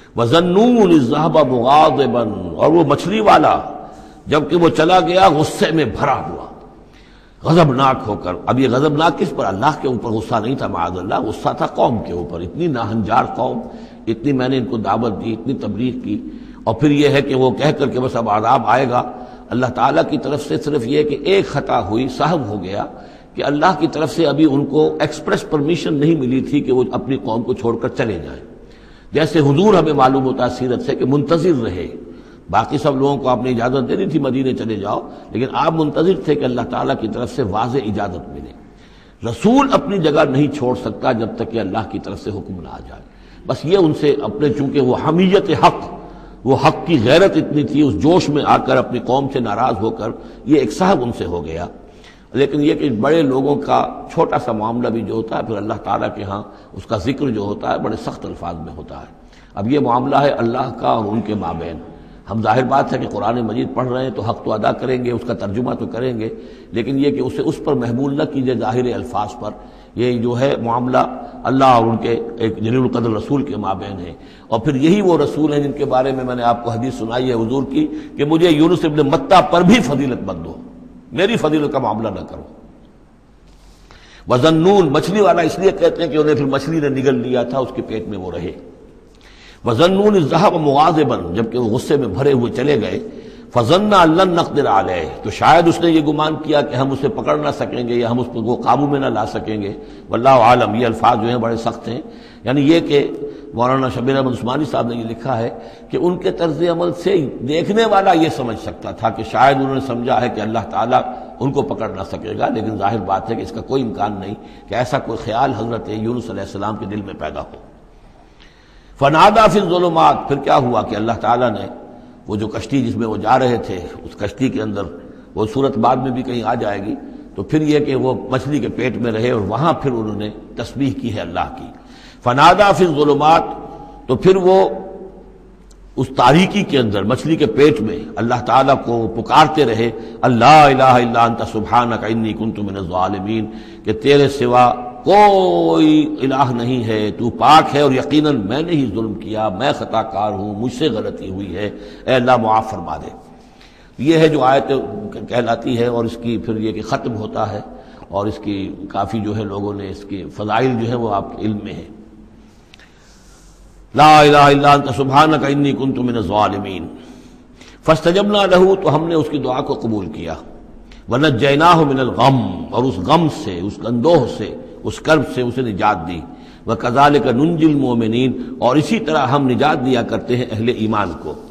وَظَنُّونِ إِذْ ذَهَبَ مُغَاضِبًا، اور وہ مچھلی والا جبکہ وہ چلا گیا غصے میں بھرا ہوا، غضبناک ہو کر۔ اب یہ غضبناک کس پر؟ اللہ کے اوپر غصہ نہیں تھا معاذ اللہ، غصہ تھا قوم کے اوپر۔ اتنی ناہنجار قوم، اتنی میں نے ان کو دعوت دی، اتنی تبلیغ کی، اور پھر یہ ہے کہ وہ کہہ کر کے بس اب عذاب آئے گا۔ اللہ تعالیٰ کی طرف سے صرف یہ کہ ایک خطا ہوئی، سہو ہو گیا کہ اللہ کی طرف سے ابھی ان کو ایکسپریس پرمیشن نہیں ملی تھی کہ وہ اپنی قوم کو چھوڑ کر چلے جائیں۔ جیسے حضور ہمیں معلوم ہوتا ہے سیرت سے کہ منتظر رہے، باقی سب لوگوں کو آپ نے اجازت دے دی تھی مدینے چلے جاؤ، لیکن آپ منتظر تھے کہ اللہ تعالیٰ کی طرف سے واضح اجازت ملے۔ رسول اپنی جگہ نہیں چھوڑ سکتا جب تک کہ اللہ کی طرف سے حکم نہ آ جائے۔ بس یہ ان سے اپنے، چونکہ وہ حمیت حق، وہ حق کی غیرت اتنی تھی، اس جوش میں آ کر اپنی قوم سے ناراض ہو کر یہ ایک صاحب ان سے ہو گیا۔ لیکن یہ کہ بڑے لوگوں کا چھوٹا سا معاملہ بھی جو ہوتا ہے پھر اللہ تعالیٰ کے ہاں اس کا ذکر جو ہوتا ہے بڑے سخت الفاظ میں ہوتا ہے۔ اب یہ معاملہ ہے اللہ کا اور ان کے مابین۔ ہم ظاہر بات ہے کہ قرآن مجید پڑھ رہے ہیں تو حق تو ادا کریں گے، اس کا ترجمہ تو کریں گے، لیکن یہ کہ اسے اس پر محمول نہ کیجیے ظاہر الفاظ پر۔ یہ جو ہے معاملہ اللہ اور ان کے ایک جلیل القدر رسول کے مابین ہے، اور پھر یہی وہ رسول ہیں جن کے بارے میں نے آپ کو حدیث سنائی ہے حضور کی کہ مجھے یونس ابن متہ پر بھی فضیلت مت دو، میری فضیلت کا معاملہ نہ کرو۔ وَظَنُّونَ، مچھلی والا اس لیے کہتے ہیں کہ انہیں پھر مچھلی نے نگل لیا تھا، اس کے پیٹ میں وہ رہے۔ وَظَنُّونَ إِذْ ذَهَبَ مُغَاضِبًا، جبکہ وہ غصے میں بھرے ہوئے چلے گئے۔ فَظَنَّ أَن لَّن نَّقْدِرَ عَلَيْهِ، تو شاید اس نے یہ گمان کیا کہ ہم اسے پکڑ نہ سکیں گے یا ہم اس کو قابو میں نہ لا سکیں گے۔ واللہ عالم، یہ الفاظ جو ہیں بڑے سخت ہیں، یعنی یہ کہ مولانا شبیر احمد عثمانی صاحب نے یہ لکھا ہے کہ ان کے طرز عمل سے دیکھنے والا یہ سمجھ سکتا تھا کہ شاید انہوں نے سمجھا ہے کہ اللہ تعالیٰ ان کو پکڑ نہ سکے گا، لیکن ظاہر بات ہے کہ اس کا کوئی امکان نہیں کہ ایسا کوئی خیال حضرت یونس علیہ السلام کے دل میں پیدا ہو۔ فنادا فی الظلمات، پھر کیا ہوا کہ اللہ تعالیٰ نے وہ جو کشتی جس میں وہ جا رہے تھے، اس کشتی کے اندر وہ صورت بعد میں بھی کہیں آ جائے گی، تو پھر یہ کہ وہ مچھلی کے پیٹ میں رہے اور وہاں پھر انہوں نے تسبیح کی ہے اللہ کی۔ فنادا فی الظلمات، تو پھر وہ اس تاریکی کے اندر مچھلی کے پیٹ میں اللہ تعالیٰ کو پکارتے رہے، اللہ الہ الا انت سبحانک انی کنت من الظالمین، کہ تیرے سوا کوئی الہ نہیں ہے، تو پاک ہے اور یقیناً میں نے ہی ظلم کیا، میں خطا کار ہوں، مجھ سے غلطی ہوئی ہے، اے اللہ معاف فرما دے۔ یہ ہے جو آیت کہلاتی ہے، اور اس کی پھر یہ کہ ختم ہوتا ہے، اور اس کی کافی جو ہے لوگوں نے اس کے فضائل جو ہے وہ آپ کے علم میں ہے۔ لا الہ الا انت سبحانک انی کنت من الظالمین فاستجبنا لہ، تو ہم نے اس کی دعا کو قبول کیا۔ ونجیناہ من الغم، اور اس غم سے، اس اندوہ سے، اس کرب سے اسے نجات دی۔ وکذالک ننجی المؤمنین، اور اسی طرح ہم نجات دیا کرتے ہیں اہل ایمان کو۔